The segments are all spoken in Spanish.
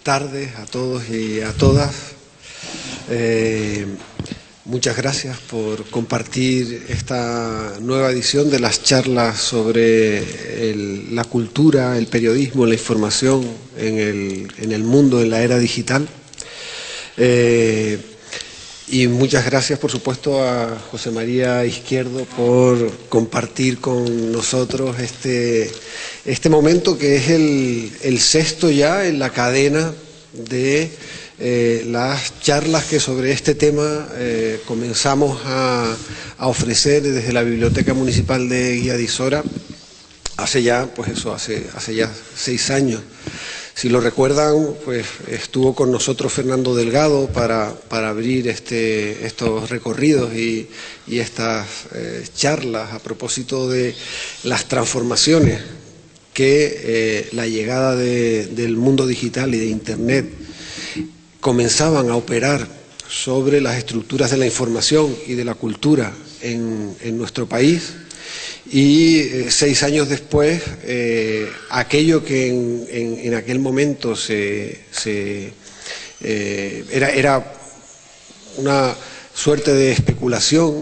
tardes a todos y a todas. Muchas gracias por compartir esta nueva edición de las charlas sobre la cultura, el periodismo, la información en el mundo, en la era digital. Y muchas gracias, por supuesto, a José María Izquierdo por compartir con nosotros este momento que es el sexto ya en la cadena de las charlas que sobre este tema comenzamos a ofrecer desde la Biblioteca Municipal de Guía de Isora hace ya 6 años. Si lo recuerdan, pues estuvo con nosotros Fernando Delgado para abrir estos recorridos y estas charlas a propósito de las transformaciones que la llegada del mundo digital y de Internet comenzaban a operar sobre las estructuras de la información y de la cultura en nuestro país. Y 6 años después, aquello que en aquel momento era una suerte de especulación,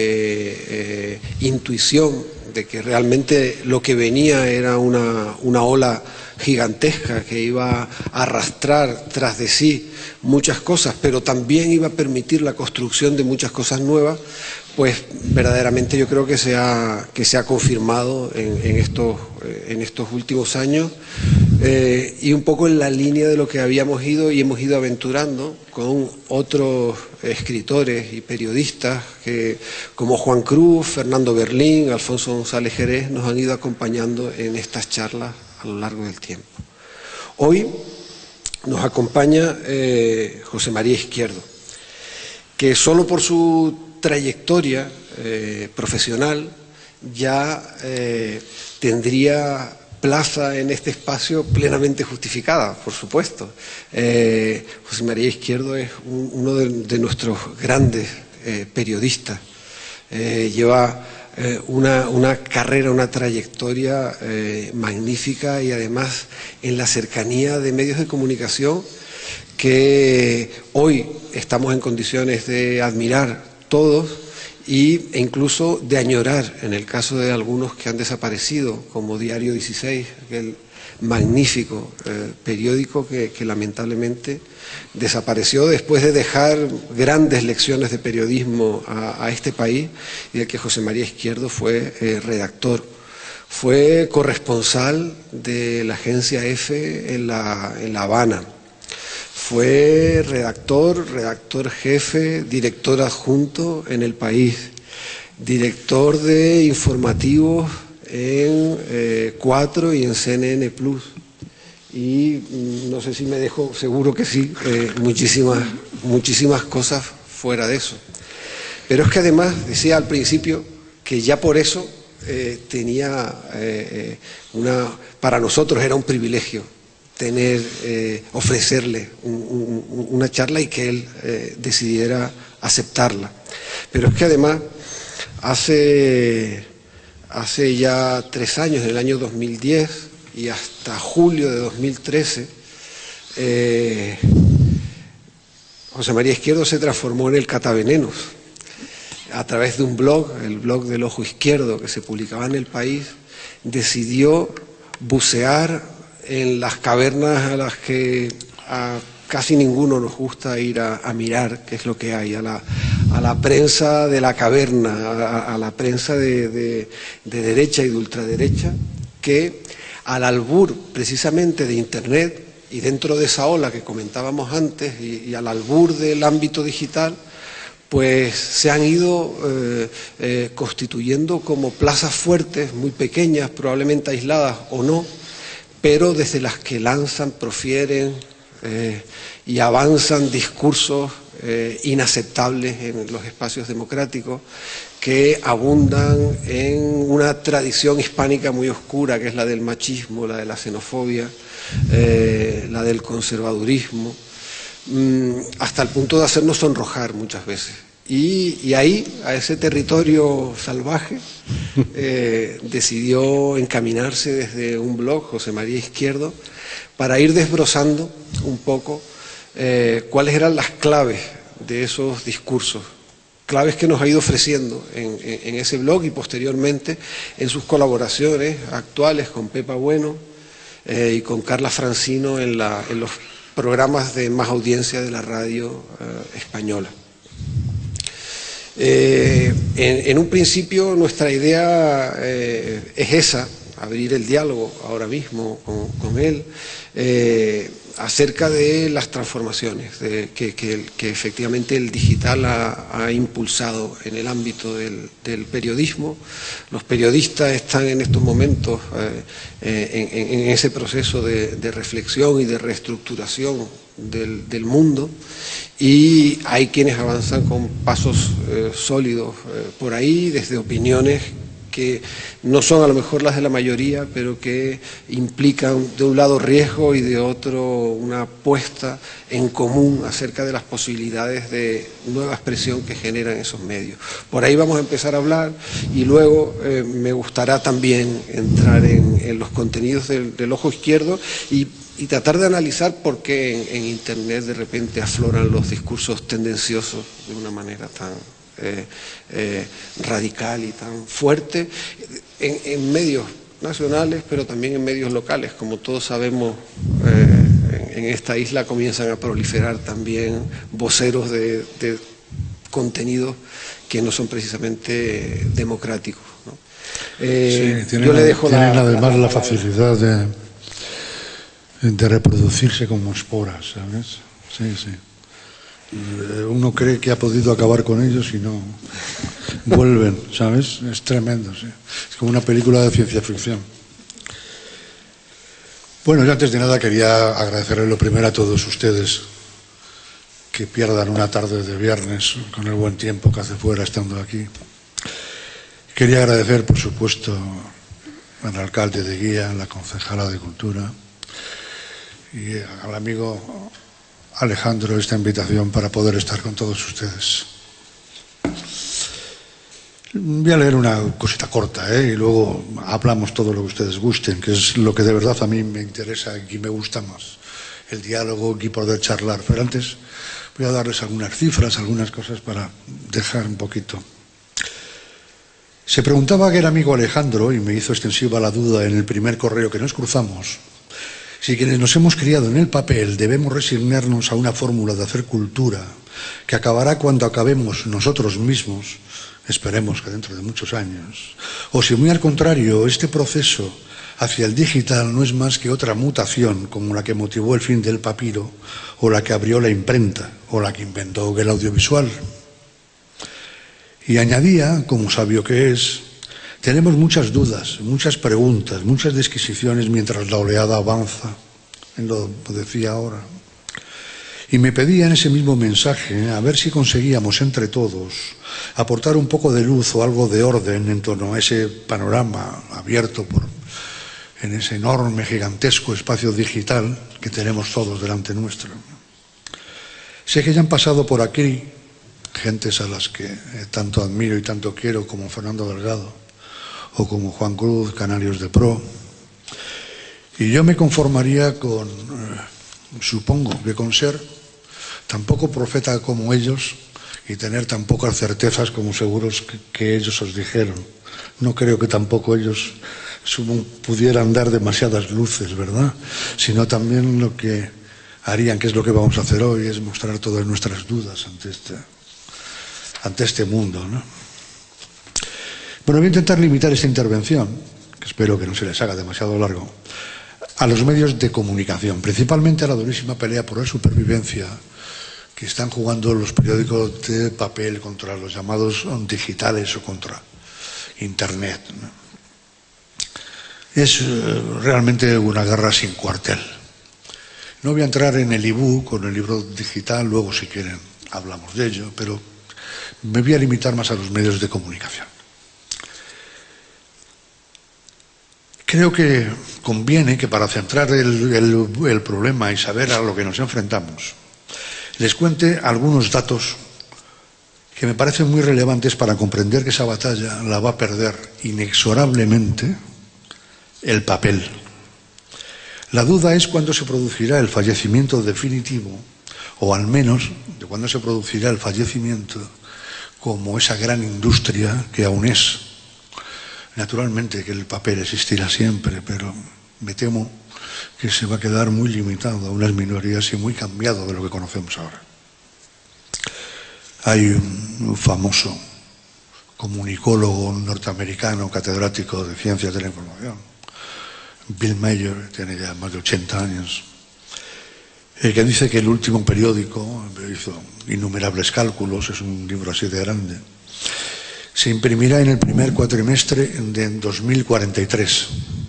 de intuición, de que realmente lo que venía era una ola gigantesca que iba a arrastrar tras de sí muchas cosas, pero también iba a permitir la construcción de muchas cosas nuevas, pues verdaderamente yo creo que se ha confirmado en estos últimos años, y un poco en la línea de lo que hemos ido aventurando con otros escritores y periodistas como Juan Cruz, Fernando Berlín, Alfonso González Jerez, nos han ido acompañando en estas charlas a lo largo del tiempo. Hoy nos acompaña José María Izquierdo, que solo por su trayectoria profesional ya tendría plaza en este espacio plenamente justificada, por supuesto. José María Izquierdo es uno de nuestros grandes periodistas. Lleva una carrera, una trayectoria magnífica, y además en la cercanía de medios de comunicación que hoy estamos en condiciones de admirar todos e incluso de añorar en el caso de algunos que han desaparecido, como Diario 16, aquel magnífico periódico que lamentablemente desapareció después de dejar grandes lecciones de periodismo a este país, y del que José María Izquierdo fue redactor. Fue corresponsal de la agencia EFE en La Habana. Fue redactor jefe, director adjunto en El País, director de informativos en 4 y en CNN Plus. Y no sé si me dejo, seguro que sí, muchísimas cosas fuera de eso. Pero es que además, decía al principio, que ya por eso para nosotros era un privilegio ofrecerle una charla y que él decidiera aceptarla. Pero es que además hace ya 3 años, en el año 2010 y hasta julio de 2013, José María Izquierdo se transformó en el Catavenenos. A través de un blog, el blog del Ojo Izquierdo, que se publicaba en El País, decidió bucear en las cavernas a las que a casi ninguno nos gusta ir a mirar qué es lo que hay, a la prensa de la caverna, a la prensa de derecha y de ultraderecha, que al albur precisamente de Internet y dentro de esa ola que comentábamos antes y al albur del ámbito digital, pues se han ido constituyendo como plazas fuertes, muy pequeñas, probablemente aisladas o no, pero desde las que lanzan, profieren y avanzan discursos inaceptables en los espacios democráticos, que abundan en una tradición hispánica muy oscura, que es la del machismo, la de la xenofobia, la del conservadurismo, hasta el punto de hacernos sonrojar muchas veces. Y ahí, a ese territorio salvaje, decidió encaminarse desde un blog, José María Izquierdo, para ir desbrozando un poco cuáles eran las claves de esos discursos, claves que nos ha ido ofreciendo en ese blog y posteriormente en sus colaboraciones actuales con Pepa Bueno y con Carla Francino en los programas de más audiencia de la radio española. En un principio nuestra idea es esa, abrir el diálogo ahora mismo con él acerca de las transformaciones que efectivamente el digital ha impulsado en el ámbito del periodismo. Los periodistas están en estos momentos en ese proceso de reflexión y de reestructuración del mundo, y hay quienes avanzan con pasos sólidos por ahí, desde opiniones que no son a lo mejor las de la mayoría, pero que implican de un lado riesgo y de otro una apuesta en común acerca de las posibilidades de nueva expresión que generan esos medios. Por ahí vamos a empezar a hablar, y luego me gustará también entrar en los contenidos del ojo izquierdo y tratar de analizar por qué en Internet de repente afloran los discursos tendenciosos de una manera tan radical y tan fuerte en medios nacionales, pero también en medios locales. Como todos sabemos, en esta isla comienzan a proliferar también voceros de contenidos que no son precisamente democráticos, ¿no? Sí, yo le dejo tienen además la facilidad de reproducirse como esporas, ¿sabes? Sí, sí. Uno cree que ha podido acabar con ellos y no vuelven, ¿sabes? Es tremendo, sí. Es como una película de ciencia ficción. Bueno, yo antes de nada quería agradecerle lo primero a todos ustedes que pierdan una tarde de viernes con el buen tiempo que hace fuera estando aquí. Quería agradecer, por supuesto, al alcalde de Guía, a la concejala de Cultura y al amigo Alejandro esta invitación para poder estar con todos ustedes. Voy a leer una cosita corta, y luego hablamos todo lo que ustedes gusten, que es lo que de verdad a mí me interesa y me gusta más, el diálogo y poder charlar. Pero antes voy a darles algunas cifras, algunas cosas para dejar un poquito. Se preguntaba aquel amigo Alejandro, y me hizo extensiva la duda en el primer correo que nos cruzamos, si quienes nos hemos criado en el papel debemos resignarnos a una fórmula de hacer cultura que acabará cuando acabemos nosotros mismos, esperemos que dentro de muchos años, o si muy al contrario, este proceso hacia el digital no es más que otra mutación como la que motivó el fin del papiro, o la que abrió la imprenta, o la que inventó el audiovisual. Y añadía, como sabio que es, tenemos muchas dudas, muchas preguntas, muchas disquisiciones mientras la oleada avanza, lo decía ahora. Y me pedía en ese mismo mensaje a ver si conseguíamos entre todos aportar un poco de luz o algo de orden en torno a ese panorama abierto en ese enorme, gigantesco espacio digital que tenemos todos delante nuestro. Sé que ya han pasado por aquí gentes a las que tanto admiro y tanto quiero, como Fernando Delgado o como Juan Cruz, Canarios de Pro. Y yo me conformaría con, supongo que con ser tan poco profeta como ellos y tener tan pocas certezas como seguros que ellos os dijeron. No creo que tampoco ellos pudieran dar demasiadas luces, ¿verdad? Sino también lo que harían, que es lo que vamos a hacer hoy, es mostrar todas nuestras dudas ante este mundo, ¿no? Bueno, voy a intentar limitar esta intervención, que espero que no se les haga demasiado largo, a los medios de comunicación, principalmente a la durísima pelea por la supervivencia que están jugando los periódicos de papel contra los llamados digitales o contra Internet, ¿no? Es realmente una guerra sin cuartel. No voy a entrar en el ebook o en el libro digital, luego si quieren hablamos de ello, pero me voy a limitar más a los medios de comunicación. Creo que conviene que para centrar el problema y saber a lo que nos enfrentamos, les cuente algunos datos que me parecen muy relevantes para comprender que esa batalla la va a perder inexorablemente el papel. La duda es cuándo se producirá el fallecimiento definitivo, o al menos de cuándo se producirá el fallecimiento como esa gran industria que aún es. Naturalmente que el papel existirá siempre, pero me temo que se va a quedar muy limitado a unas minorías y muy cambiado de lo que conocemos ahora. Hay un famoso comunicólogo norteamericano, catedrático de Ciencias de la Información, Bill Mayer, tiene ya más de 80 años, que dice que el último periódico, hizo innumerables cálculos, es un libro así de grande, se imprimirá en el primer cuatrimestre de 2043.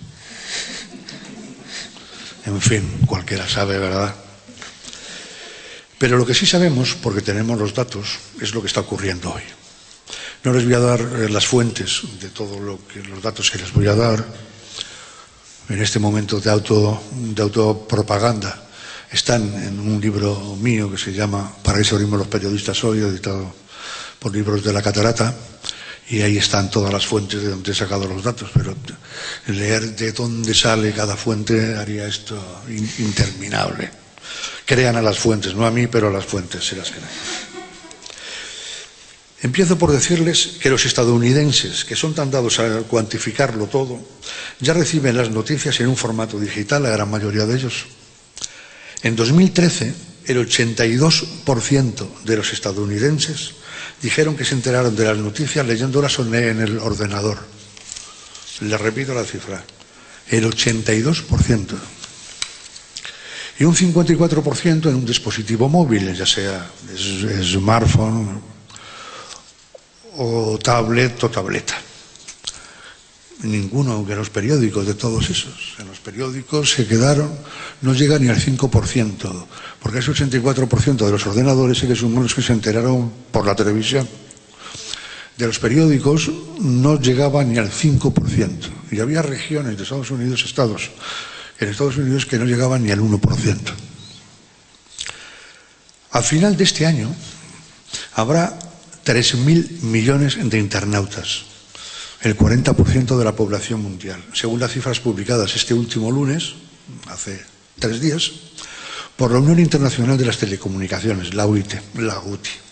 En fin, cualquiera sabe, ¿verdad? Pero lo que sí sabemos, porque tenemos los datos, es lo que está ocurriendo hoy. No les voy a dar las fuentes de todos los datos que les voy a dar en este momento de autopropaganda. Están en un libro mío que se llama Para qué servimos los periodistas hoy, editado por Libros de la Catarata, y ahí están todas las fuentes de donde he sacado los datos, pero leer de dónde sale cada fuente haría esto interminable. Crean a las fuentes, no a mí, pero a las fuentes se las crean. Empiezo por decirles que los estadounidenses, que son tan dados a cuantificarlo todo, ya reciben las noticias en un formato digital, la gran mayoría de ellos. En 2013, el 82% de los estadounidenses dijeron que se enteraron de las noticias leyéndolas en el ordenador. Les repito la cifra, el 82%. Y un 54% en un dispositivo móvil, ya sea smartphone o tablet o tableta. Ninguno de los periódicos de todos esos. En los periódicos se quedaron, no llega ni al 5%, porque ese 84% de los ordenadores seres humanos que se enteraron por la televisión. De los periódicos no llegaba ni al 5%. Y había regiones de Estados Unidos, estados en Estados Unidos que no llegaban ni al 1%. Al final de este año habrá 3.000 millones de internautas, el 40% de la población mundial, según las cifras publicadas este último lunes, hace 3 días, por la Unión Internacional de las Telecomunicaciones, la UIT.